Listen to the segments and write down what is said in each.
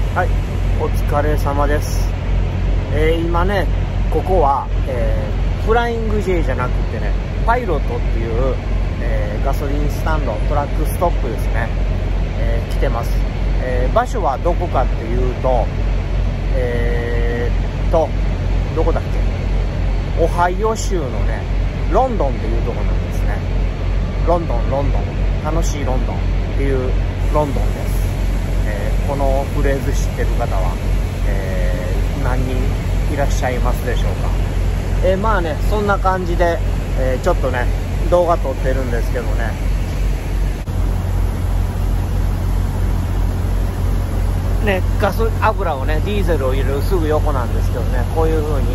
はい、お疲れ様です。今ね、ここは、フライング J じゃなくてね、パイロットっていう、ガソリンスタンド、トラックストップですね、来てます。場所はどこかっていうと、どこだっけ、オハイオ州のね、ロンドンっていうところなんですね。ロンドン、楽しいロンドンっていうロンドンです。このフレーズ知ってる方は、何人いらっしゃいますでしょうか。まあね、そんな感じで、ちょっとね動画撮ってるんですけどね、油をね、ディーゼルを入れるすぐ横なんですけどね、こういう風に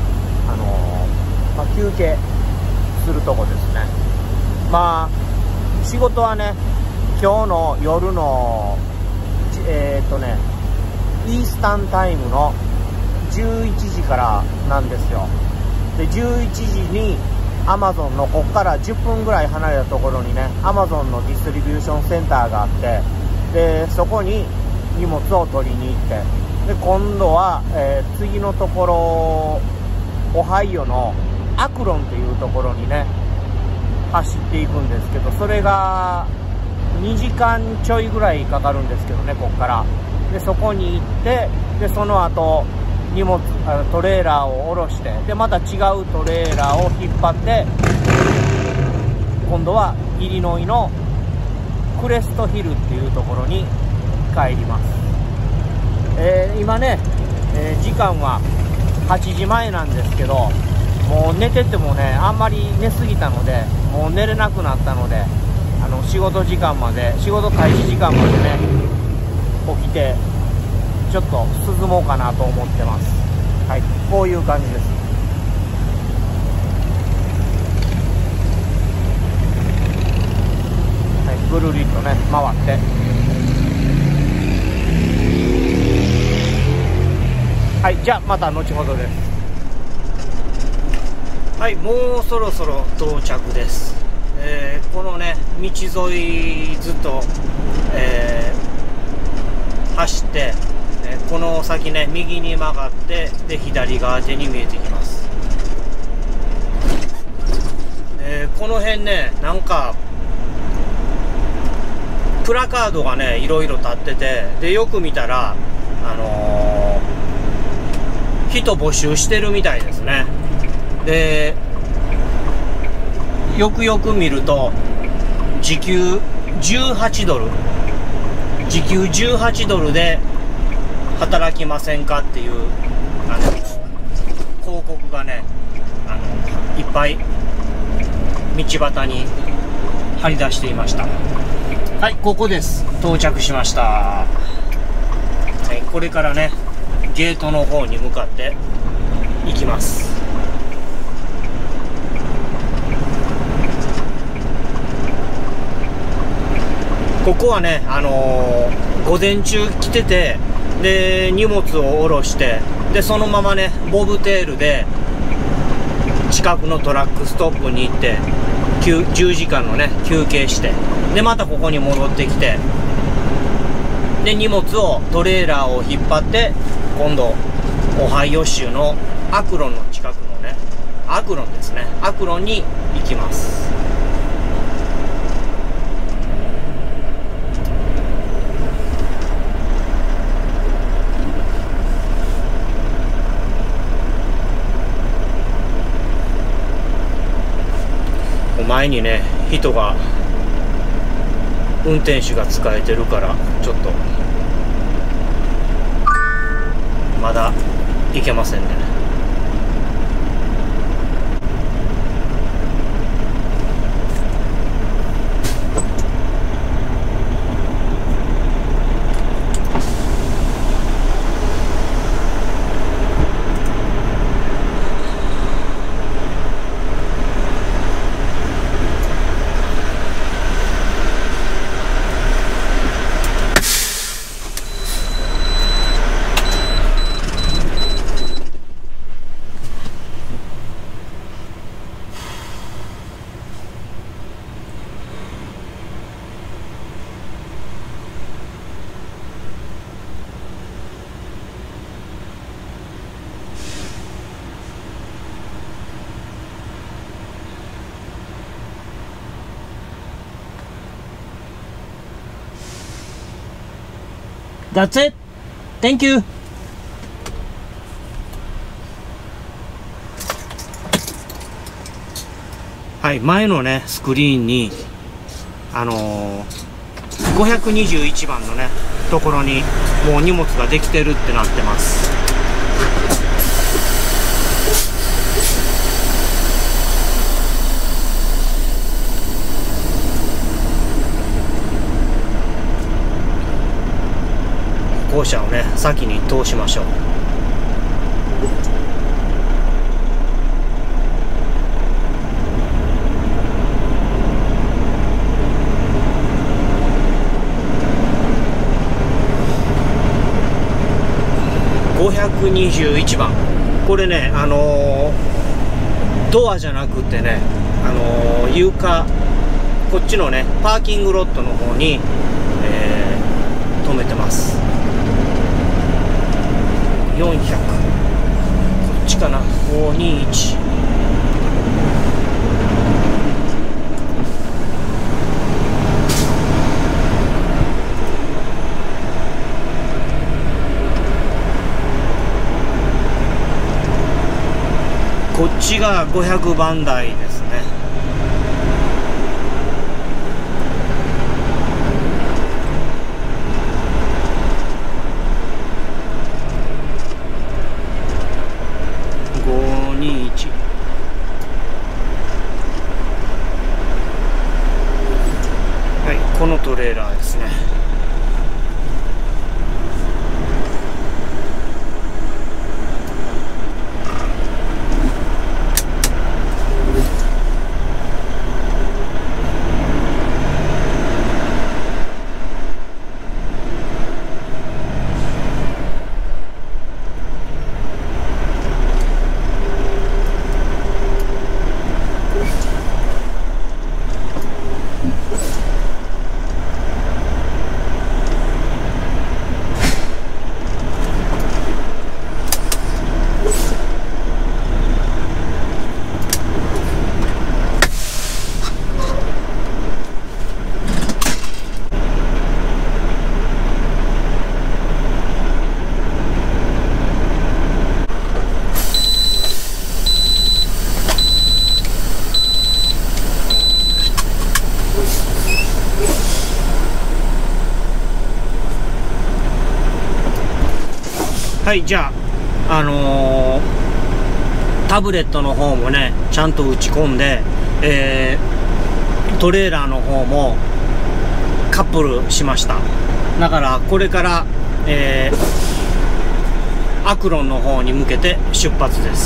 休憩するとこですね。まあ仕事はね、今日の夜のイースタンタイムの11時からなんですよ。で11時にアマゾンのこっから10分ぐらい離れたところにね、アマゾンのディストリビューションセンターがあって、でそこに荷物を取りに行って、で今度は、次のところオハイオのアクロンというところにね走っていくんですけど、それが2時間ちょいぐらいかかるんですけどね、こっからでそこに行って、でその後荷物トレーラーを下ろして、でまた違うトレーラーを引っ張って、今度はイリノイのクレストヒルっていうところに帰ります。今ね、時間は8時前なんですけど、もう寝ててもね、あんまり寝すぎたのでもう寝れなくなったので、仕事開始時間までね起きて、ちょっと涼もうかなと思ってます。はい、こういう感じです。はい、ぐるりとね回って、はい、じゃあまた後ほどです。はい、もうそろそろ到着です。このね道沿いずっと、走って、この先ね右に曲がって、で左側手に見えてきます。この辺ね、なんかプラカードがねいろいろ立ってて、でよく見たら人募集してるみたいですね。でよくよく見ると時給18ドルで働きませんかっていう広告がねいっぱい道端に張り出していました。はい、ここです。到着しました。はい、これからねゲートの方に向かって行きます。ここはね、午前中来てて、で荷物を下ろして、でそのままねボブテールで近くのトラックストップに行って、10時間のね休憩して、でまたここに戻ってきて、で荷物をトレーラーを引っ張って、今度オハイオ州のアクロンの近くのね、アクロンですね、アクロンに行きます。前にね人が運転手が使えてるから、ちょっとまだ行けませんね。 That's it. Thank you. はい、前のねスクリーンに521番のねところにもう荷物ができてるってなってます。歩行者をね先に通しましょう。521番、これねドアじゃなくてね床、こっちのねパーキングロットの方に、止めてます。400、こっちかな、521。こっちが500番台ですね。521。はい、このトレーラーですね。はい、じゃあタブレットの方もねちゃんと打ち込んで、トレーラーの方もカップルしました。だからこれから、アクロンの方に向けて出発です。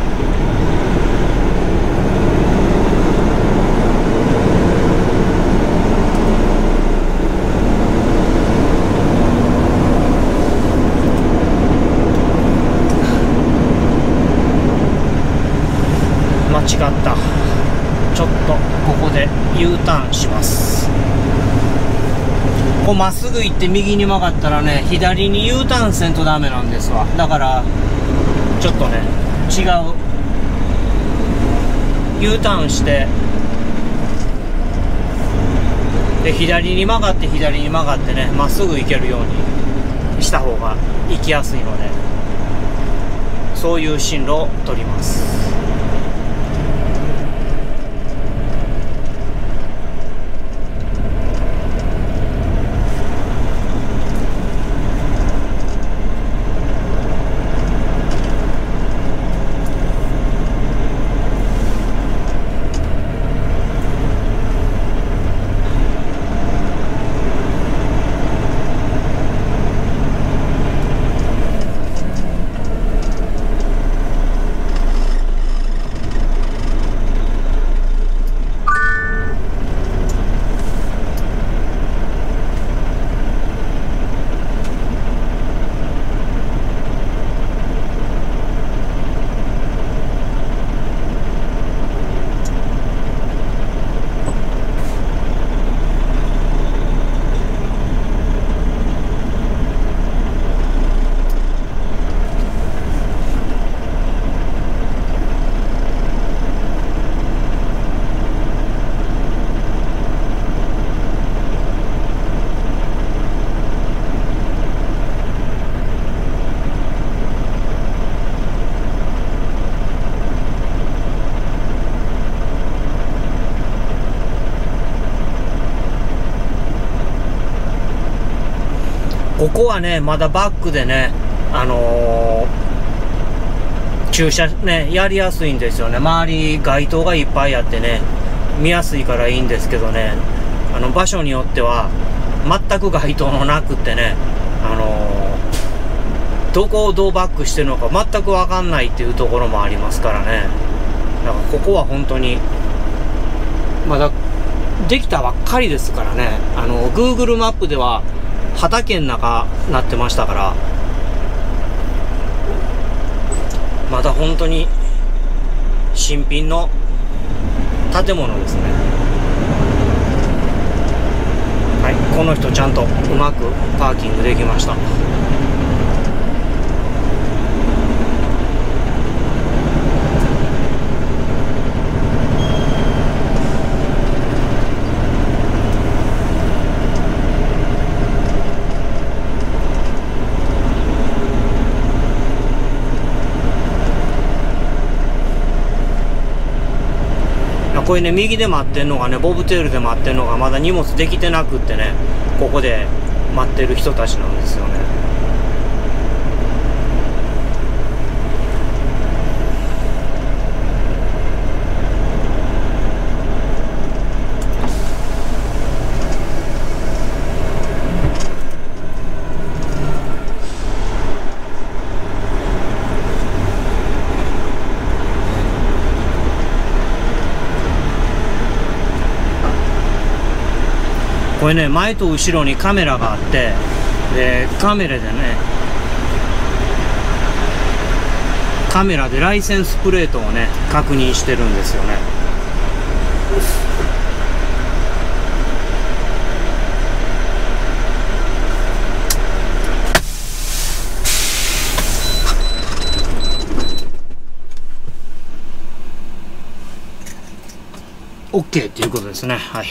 間違った。ちょっとここで U ターンします。こうまっすぐ行って右に曲がったらね左に U ターンせんとダメなんですわ。だからちょっとね違う U ターンしてで左に曲がって左に曲がってねまっすぐ行けるようにした方が行きやすいのでそういう進路を取ります。 ここはねまだバックでね駐車ねやりやすいんですよね。周り街灯がいっぱいあってね見やすいからいいんですけどね、場所によっては全く街灯のなくってね、どこをどうバックしてるのか全く分かんないっていうところもありますからね。だからここは本当にまだできたばっかりですからね。Google マップでは畑の中なってましたから、まだ本当に新品の建物ですね。はい、この人ちゃんとうまくパーキングできました。これね、右で待ってんのがね、ボブテールで待ってんのがまだ荷物できてなくってね、ここで待ってる人たちなんですよね。これね、前と後ろにカメラがあって、でカメラでライセンスプレートをね確認してるんですよね。OK っていうことですね。はい。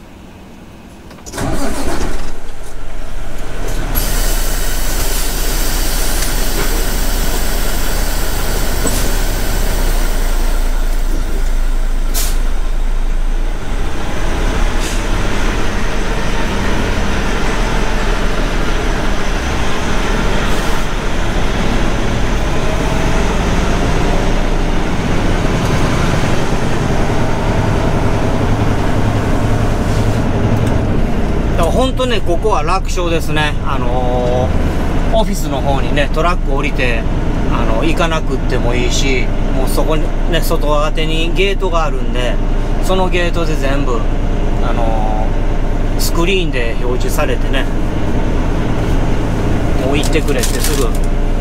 本当ね、ここは楽勝ですね。オフィスの方にねトラック降りて行かなくってもいいし、もうそこにね外側手にゲートがあるんで、そのゲートで全部スクリーンで表示されてね、もう行ってくれってすぐ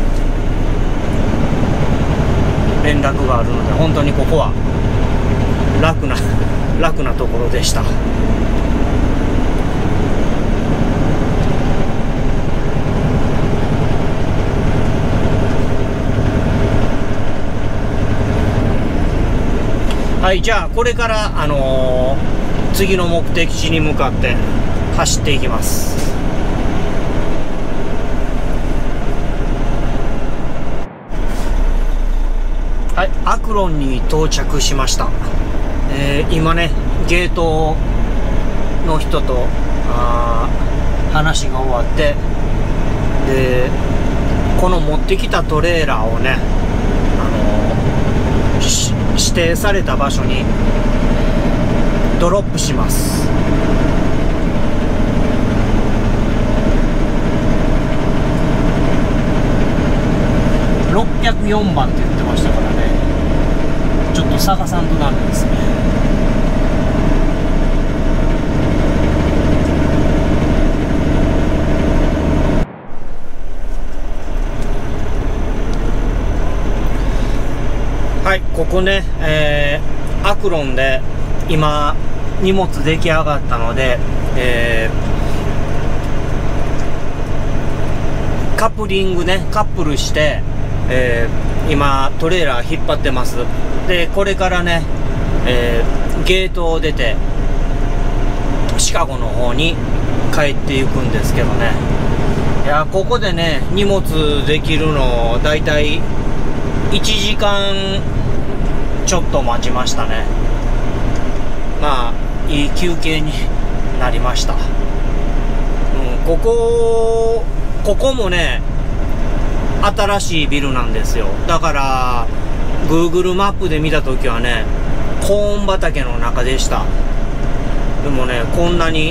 連絡があるので、本当にここは楽なところでした。はい、じゃあこれから次の目的地に向かって走っていきます。はい、アクロンに到着しました。今ねゲートの人と話が終わって、でこの持ってきたトレーラーをね指定された場所にドロップします。604番って言ってましたからね、ちょっと探さんとダメですね。はい、ここね、アクロンで今荷物出来上がったので、カップリングねカップルして、今トレーラー引っ張ってます。でこれからね、ゲートを出てシカゴの方に帰っていくんですけどね。いやここでね荷物できるのだいたい1時間ちょっと待ちましたね。まあいい休憩になりました。こここもね新しいビルなんですよ。だから Google マップで見た時はねコーン畑の中でした。でもねこんなに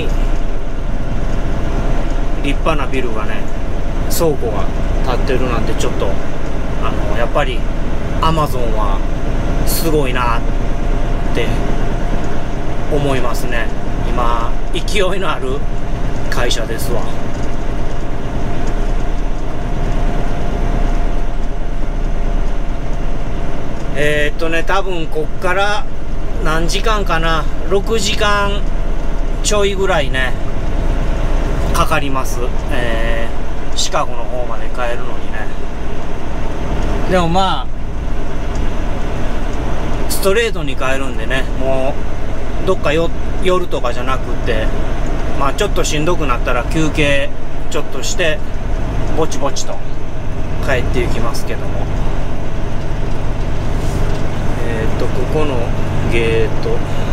立派なビルがね倉庫が建ってるなんて、ちょっとやっぱりアマゾンはすごいなって思いますね。今勢いのある会社ですわ。多分こっから何時間かな、6時間ちょいぐらいねかかります、シカゴの方まで帰るのにね。でもまあストレートに帰るんでね、もうどっか寄るとかじゃなくて、まあちょっとしんどくなったら休憩ちょっとしてぼちぼちと帰っていきますけども、ここのゲート、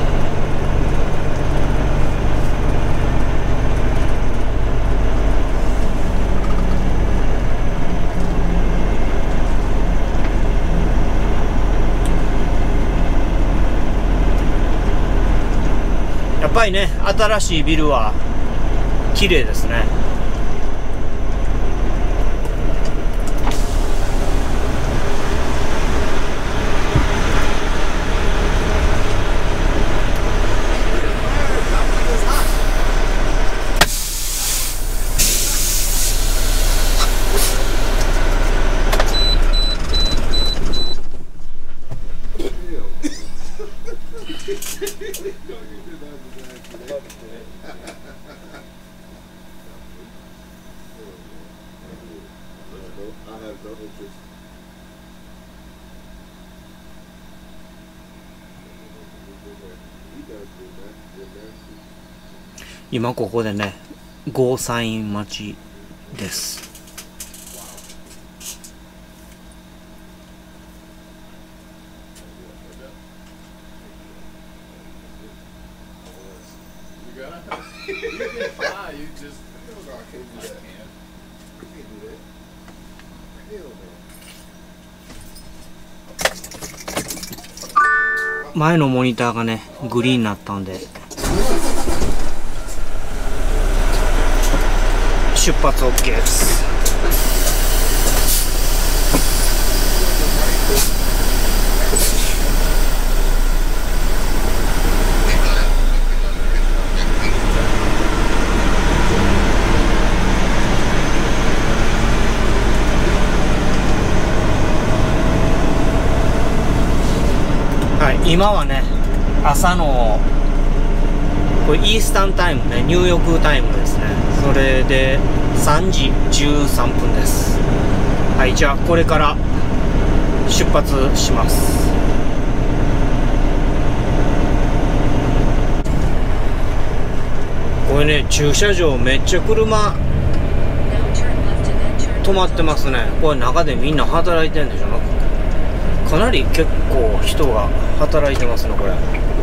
やっぱりね新しいビルは綺麗ですね。今ここでねゴーサイン待ちです。前のモニターがねグリーンになったんで出発 OK です。はい、今はね朝のこれイースタンタイムね、ニューヨークタイムですね。それで3時13分です。はい、じゃあこれから出発します。これね駐車場めっちゃ車止まってますね。これ中でみんな働いてんでしょ。かなり結構人が働いてますねこれ。